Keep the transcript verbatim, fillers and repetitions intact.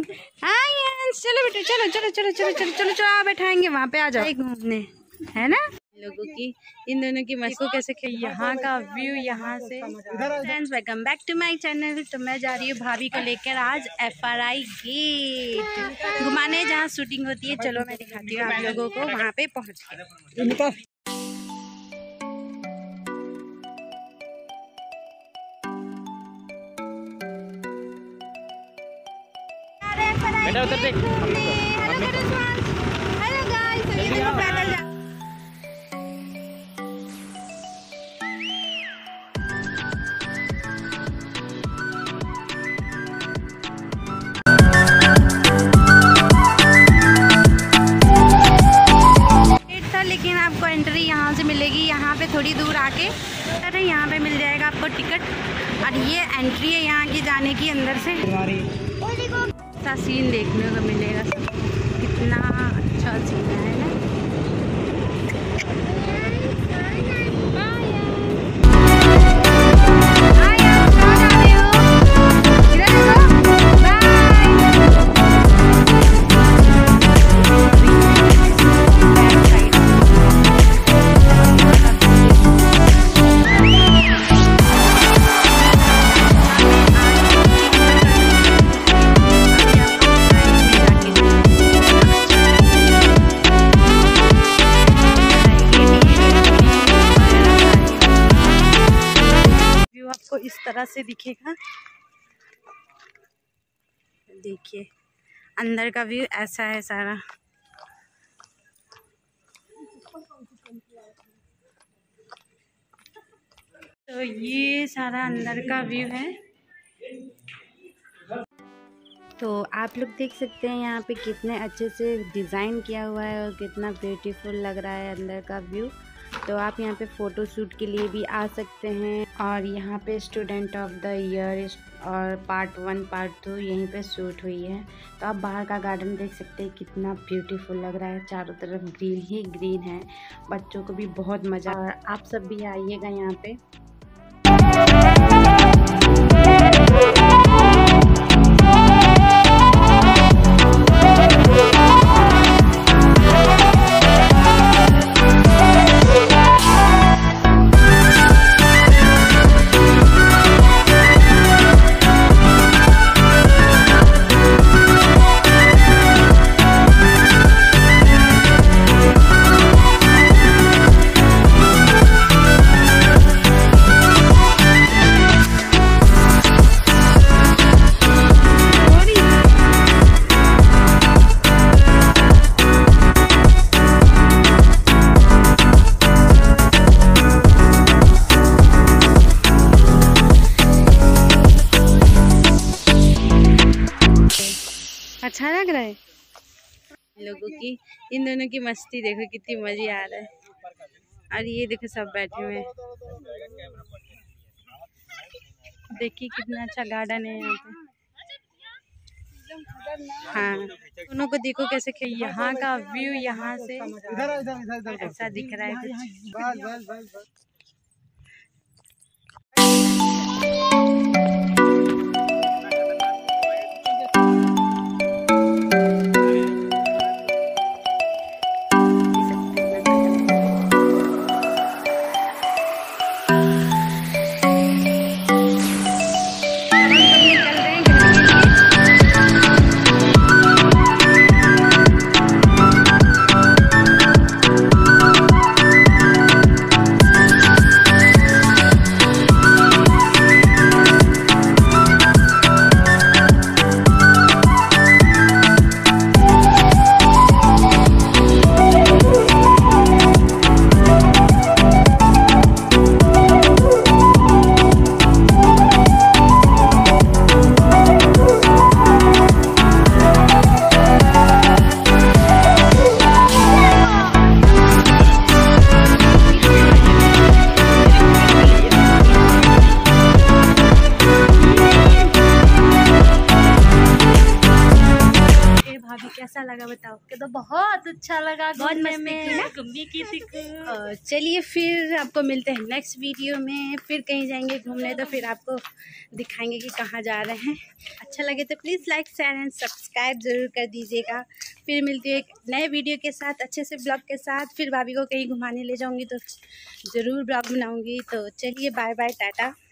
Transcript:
हाय चलो बेटा, चलो चलो चलो चलो चलो चलो चलो आ बैठाएंगे वहाँ पे, आ जाओ घूमने, है ना। लोगों की इन दोनों की मस्ती को कैसे खे यहाँ का व्यू यहाँ से। Friends welcome back to my channel. तो मैं जा रही हूँ भाभी को लेकर आज एफ आर आई गेट घुमाने, जहाँ शूटिंग होती है। चलो मैं दिखाती हूँ आप लोगों को वहाँ पे पहुँच के। उधर देख, हेलो गाइस, पैदल जा था, लेकिन आपको एंट्री यहाँ से मिलेगी। यहाँ पे थोड़ी दूर आके अरे यहाँ पे मिल जाएगा आपको टिकट, और ये एंट्री है यहाँ की जाने की अंदर से। अच्छा सीन देखने को मिलेगा, कितना अच्छा सीन है ना। आपको इस तरह से दिखेगा, देखिए अंदर का व्यू ऐसा है सारा। तो ये सारा अंदर का व्यू है। तो आप लोग देख सकते हैं यहाँ पे कितने अच्छे से डिज़ाइन किया हुआ है और कितना ब्यूटीफुल लग रहा है अंदर का व्यू। तो आप यहाँ पे फ़ोटो शूट के लिए भी आ सकते हैं। और यहाँ पे स्टूडेंट ऑफ द ईयर और पार्ट वन पार्ट टू यहीं पे शूट हुई है। तो आप बाहर का गार्डन देख सकते हैं, कितना ब्यूटीफुल लग रहा है। चारों तरफ ग्रीन ही ग्रीन है, बच्चों को भी बहुत मज़ा। और आप सब भी आइएगा यहाँ पे। अच्छा लग रहा है लोगों की, इन दोनों की मस्ती देखो कितनी मजे आ रहा है। और ये देखो सब बैठे हुए हैं, देखिए कितना अच्छा गार्डन है यहाँ पे। हाँ दोनों को देखो कैसे खे यहाँ का व्यू यहाँ से ऐसा दिख रहा है कुछ। भाभी कैसा लगा बताओ? कि तो बहुत अच्छा लगा, बहुत घूमने मस्ती में, की ना? घूमने की थी। और चलिए फिर आपको मिलते हैं नेक्स्ट वीडियो में। फिर कहीं जाएंगे घूमने तो फिर आपको दिखाएंगे कि कहाँ जा रहे हैं। अच्छा लगे तो please like share and subscribe ज़रूर कर दीजिएगा। फिर मिलती हूँ एक नए वीडियो के साथ, अच्छे से ब्लॉग के साथ। फिर भाभी को कहीं घुमाने ले जाऊँगी तो ज़रूर ब्लॉग बनाऊँगी। तो चलिए बाय बाय, टाटा।